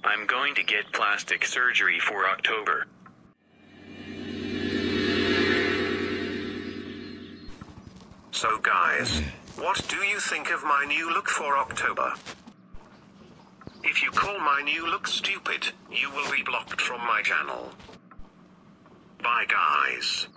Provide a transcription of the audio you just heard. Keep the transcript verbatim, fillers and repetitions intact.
I'm going to get plastic surgery for October. So guys, what do you think of my new look for October? If you call my new look stupid, you will be blocked from my channel. Bye guys.